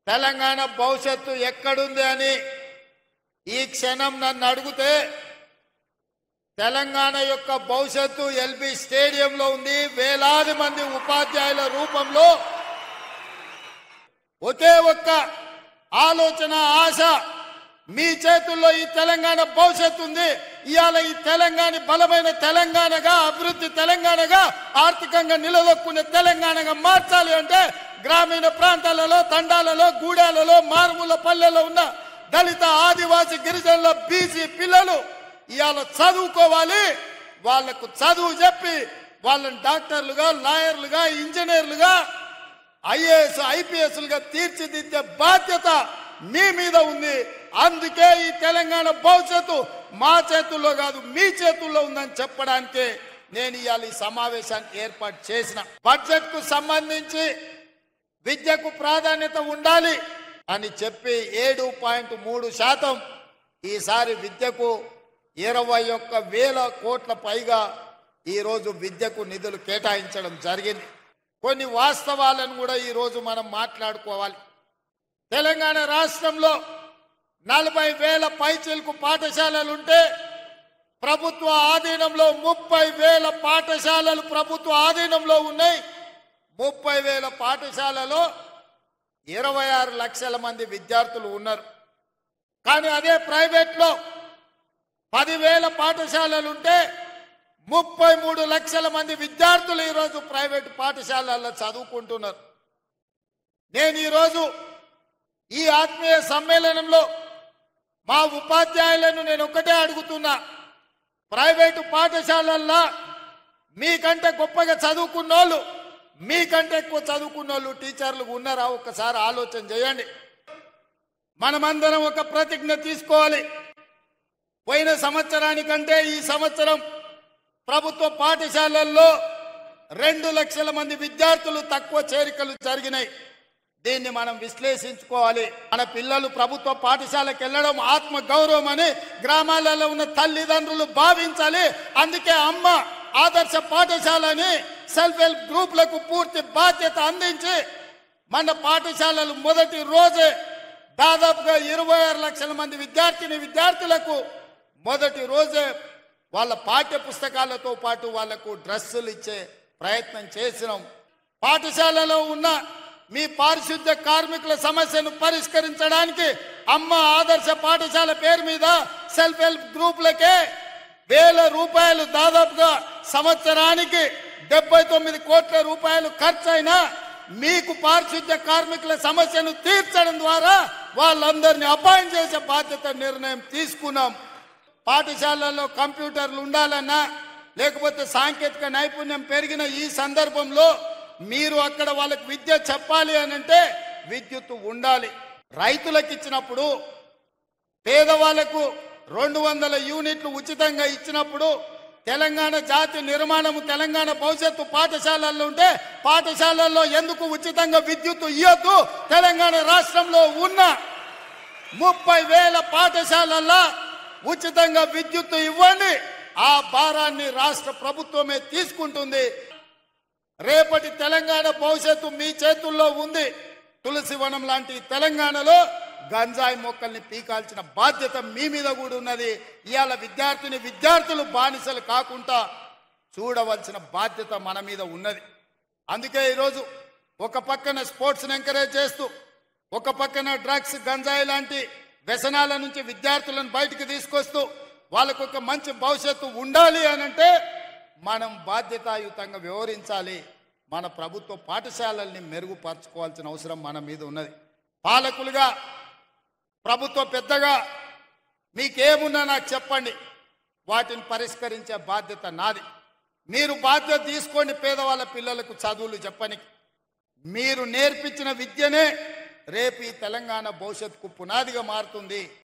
తెలంగాణ భవిష్యత్తు ఎక్కడుంది అని ఈ క్షణం నన్ను అడిగితే తెలంగాణ యొక్క భవిష్యత్తు ఎల్బీ స్టేడియంలో ఉంది. వేలాది మంది ఉపాధ్యాయుల రూపంలో ఒకే ఒక్క ఆలోచన ఆశ, మీ చేతుల్లో ఈ తెలంగాణ భవిష్యత్తు ఉంది. ఇవాళ ఈ తెలంగాణ బలమైన తెలంగాణగా, అభివృద్ధి తెలంగాణగా, ఆర్థికంగా నిలదొక్కునే తెలంగాణగా మార్చాలి అంటే గ్రామీణ ప్రాంతాలలో, తండాలలో, గూడాలలో, మారుమూల పల్లెల్లో ఉన్న దళిత, ఆదివాసీ, గిరిజనుల, బీసీ పిల్లలు ఇవాళ చదువుకోవాలి. వాళ్లకు చదువు చెప్పి వాళ్ళని డాక్టర్లుగా, లాయర్లుగా, ఇంజనీర్లుగా, ఐఏఎస్, ఐపీఎస్లుగా తీర్చిదిద్దే బాధ్యత మీ మీద ఉంది. అందుకే ఈ తెలంగాణ భవిష్యత్తు మా చేతుల్లో కాదు, మీ చేతుల్లో ఉందని చెప్పడానికి నేను ఇవాళ ఈ సమావేశాన్ని ఏర్పాటు చేసిన. బడ్జెట్ కు సంబంధించి విద్యకు ప్రాధాన్యత ఉండాలి అని చెప్పి 7.3% ఈసారి విద్యకు 21,000 కోట్ల పైగా ఈరోజు విద్యకు నిధులు కేటాయించడం జరిగింది. కొన్ని వాస్తవాలను కూడా ఈరోజు మనం మాట్లాడుకోవాలి. తెలంగాణ రాష్ట్రంలో 40,000 పైచిలకు పాఠశాలలుంటే ప్రభుత్వ ఆధీనంలో 30,000 పాఠశాలలు ప్రభుత్వ ఆధీనంలో ఉన్నాయి. 30,000 పాఠశాలలో 26 లక్షల మంది విద్యార్థులు ఉన్నారు. కానీ అదే ప్రైవేట్లో 10,000 పాఠశాలలుంటే 33 లక్షల మంది విద్యార్థులు ఈరోజు ప్రైవేటు పాఠశాలల్లో చదువుకుంటున్నారు. నేను ఈరోజు ఈ ఆత్మీయ సమ్మేళనంలో మా ఉపాధ్యాయులను నేను ఒక్కటే అడుగుతున్నా, ప్రైవేటు పాఠశాలల్లో మీకంటే గొప్పగా చదువుకున్నోళ్ళు, మీకంటే ఎక్కువ చదువుకున్నోళ్ళు టీచర్లు ఉన్నారా? ఒక్కసారి ఆలోచన చేయండి. మనమందరం ఒక ప్రతిజ్ఞ తీసుకోవాలి. పోయిన సంవత్సరానికంటే ఈ సంవత్సరం ప్రభుత్వ పాఠశాలల్లో 2 లక్షల మంది విద్యార్థులు తక్కువ చేరికలు జరిగినాయి. దీన్ని మనం విశ్లేషించుకోవాలి. మన పిల్లలు ప్రభుత్వ పాఠశాలకు వెళ్ళడం ఆత్మ గౌరవం అని గ్రామాలలో ఉన్న తల్లిదండ్రులు భావించాలి. అందుకే అమ్మ ఆదర్శ పాఠశాలని సెల్ఫ్ హెల్ప్ గ్రూపులకు పూర్తి బాధ్యత అందించి మన పాఠశాలలు మొదటి రోజే దాదాపుగా 26 లక్షల మంది విద్యార్థులకు మొదటి రోజే వాళ్ళ పాఠ్య పుస్తకాలతో పాటు వాళ్లకు డ్రెస్సులు ఇచ్చే ప్రయత్నం చేసినాం. పాఠశాలలో ఉన్న మీ పారిశుద్ధ్య కార్మికుల సమస్యను పరిష్కరించడానికి అమ్మ ఆదర్శ పాఠశాల పేరు మీద సెల్ఫ్ హెల్ప్ గ్రూపులకే 1,000 రూపాయలు, దాదాపుగా సంవత్సరానికి 79 కోట్ల రూపాయలు ఖర్చయినా మీకు పారిశుద్ధ్య కార్మికుల సమస్యను తీర్చడం ద్వారా వాళ్ళందరినీ అపాయింట్ చేసే బాధ్యత నిర్ణయం తీసుకున్నాం. పాఠశాలల్లో కంప్యూటర్లు ఉండాలన్నా, లేకపోతే సాంకేతిక నైపుణ్యం పెరిగిన ఈ సందర్భంలో మీరు అక్కడ వాళ్ళకి విద్య చెప్పాలి అని అంటే విద్యుత్ ఉండాలి. రైతులకు ఇచ్చినప్పుడు, పేదవాళ్లకు 200 యూనిట్లు ఉచితంగా ఇచ్చినప్పుడు, తెలంగాణ జాతి నిర్మాణము, తెలంగాణ భవిష్యత్తు పాఠశాలల్లో ఉంటే పాఠశాలల్లో ఎందుకు ఉచితంగా విద్యుత్ ఇవ్వద్దు? తెలంగాణ రాష్ట్రంలో ఉన్న 30,000 పాఠశాలల్లో ఉచితంగా విద్యుత్ ఇవ్వండి. ఆ భారాన్ని రాష్ట్ర ప్రభుత్వమే తీసుకుంటుంది. రేపటి తెలంగాణ భవిష్యత్తు మీ చేతుల్లో ఉంది. తులసివనం లాంటి తెలంగాణలో గంజాయి మొక్కల్ని పీకాల్సిన బాధ్యత మీ మీద కూడా ఉన్నది. ఇవాళ విద్యార్థులు బానిసలు కాకుండా చూడవలసిన బాధ్యత మన మీద ఉన్నది. అందుకే ఈరోజు ఒక పక్కన స్పోర్ట్స్ని ఎంకరేజ్ చేస్తూ, ఒక పక్కన డ్రగ్స్, గంజాయి లాంటి వ్యసనాల నుంచి విద్యార్థులను బయటికి తీసుకొస్తూ వాళ్ళకు ఒక మంచి భవిష్యత్తు ఉండాలి అనంటే మనం బాధ్యతాయుతంగా వ్యవహరించాలి. మన ప్రభుత్వ పాఠశాలల్ని మెరుగుపరచుకోవాల్సిన అవసరం మన మీద ఉన్నది. పాలకులుగా, ప్రభుత్వ పెద్దగా మీకేమున్నా నాకు చెప్పండి, వాటిని పరిష్కరించే బాధ్యత నాది. మీరు బాధ్యత తీసుకోండి. పేదవాళ్ళ పిల్లలకు చదువులు చెప్పని మీరు నేర్పించిన విద్యనే రేపు ఈ తెలంగాణ భవిష్యత్తుకు పునాదిగా మారుతుంది.